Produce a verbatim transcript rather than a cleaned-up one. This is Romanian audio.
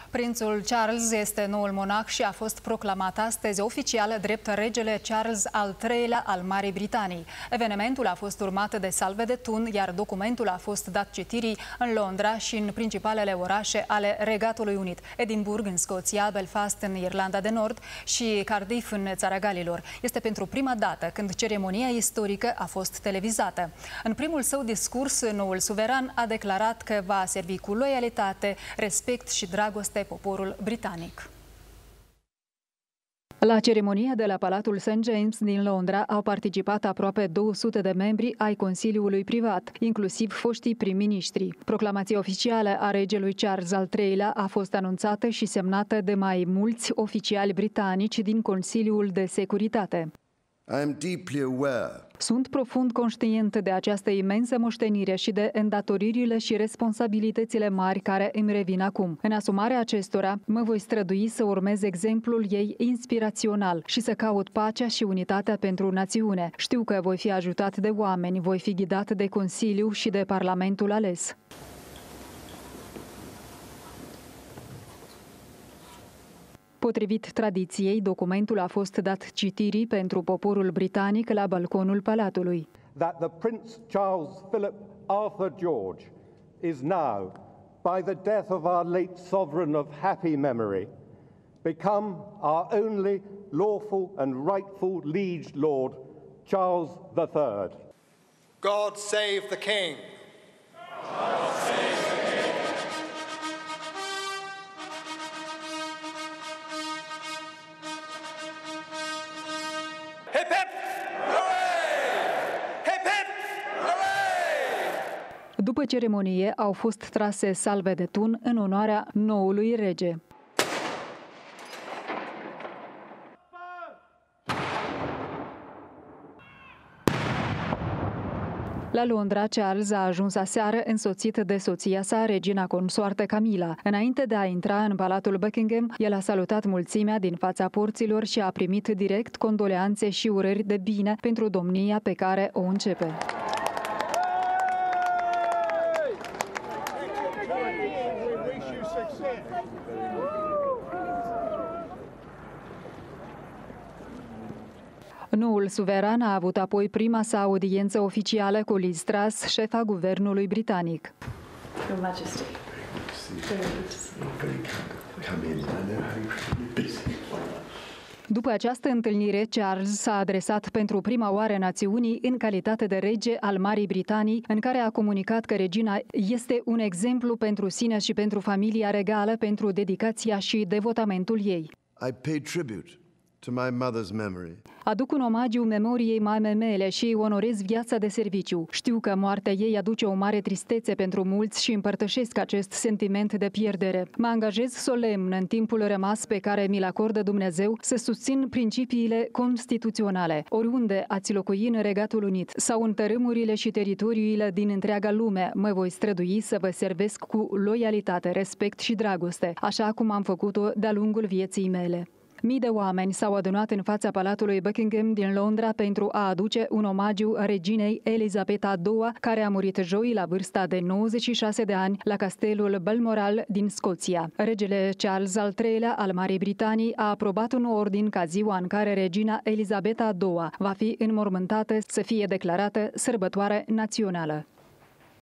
Prințul Charles este noul monarh și a fost proclamat astăzi oficial drept regele Charles al treilea al Marii Britanii. Evenimentul a fost urmat de salve de tun, iar documentul a fost dat citirii în Londra și în principalele orașe ale Regatului Unit: Edinburgh în Scoția, Belfast în Irlanda de Nord și Cardiff în Țara Galilor. Este pentru prima dată când ceremonia istorică a fost televizată. În primul său discurs, noul suveran a declarat că va servi cu loialitate, respect și dragoste poporul britanic. La ceremonia de la Palatul Saint James din Londra au participat aproape două sute de membri ai Consiliului Privat, inclusiv foștii prim-ministri. Proclamația oficială a regelui Charles al treilea a fost anunțată și semnată de mai mulți oficiali britanici din Consiliul de Securitate. I am deeply aware. Sunt profund conștient de această imensă moștenire și de îndatoririle și responsabilitățile mari care îmi revin acum. În asumarea acestora, mă voi strădui să urmez exemplul ei inspirațional și să caut pacea și unitatea pentru națiune. Știu că voi fi ajutat de oameni, voi fi ghidat de Consiliu și de Parlamentul ales. Potrivit tradiției, documentul a fost dat citirii pentru poporul britanic la balconul Palatului. That the Prince Charles Philip Arthur George is now, by the death of our late sovereign of happy memory, become our only lawful and rightful liege lord, Charles the third. God save the King. God save the King. Hip hip! Hooray! Hip hip! Hooray! După ceremonie au fost trase salve de tun în onoarea noului rege. La Londra, Charles a ajuns aseară însoțit de soția sa, regina consoartă Camilla. Înainte de a intra în Palatul Buckingham, el a salutat mulțimea din fața porților și a primit direct condoleanțe și urări de bine pentru domnia pe care o începe. Noul suveran a avut apoi prima sa audiență oficială cu Liz Truss, șefa guvernului britanic. Your Majesty. După această întâlnire, Charles s-a adresat pentru prima oară națiunii în calitate de rege al Marii Britanii, în care a comunicat că regina este un exemplu pentru sine și pentru familia regală, pentru dedicația și devotamentul ei. I pay tribute to my mother's memory. Aduc un omagiu memoriei mamei mele și îi onorez viața de serviciu. Știu că moartea ei aduce o mare tristețe pentru mulți și împărtășesc acest sentiment de pierdere. Mă angajez solemn în timpul rămas pe care mi-l acordă Dumnezeu să susțin principiile constituționale, oriunde ați locui în Regatul Unit sau în tărâmurile și teritoriile din întreaga lume. Mă voi strădui să vă servesc cu loialitate, respect și dragoste, așa cum am făcut-o de-a lungul vieții mele. Mii de oameni s-au adunat în fața Palatului Buckingham din Londra pentru a aduce un omagiu reginei Elizabeta a doua, care a murit joi la vârsta de nouăzeci și șase de ani la castelul Balmoral din Scoția. Regele Charles al treilea al Marii Britanii a aprobat un ordin ca ziua în care regina Elizabeta a doua va fi înmormântată să fie declarată sărbătoare națională.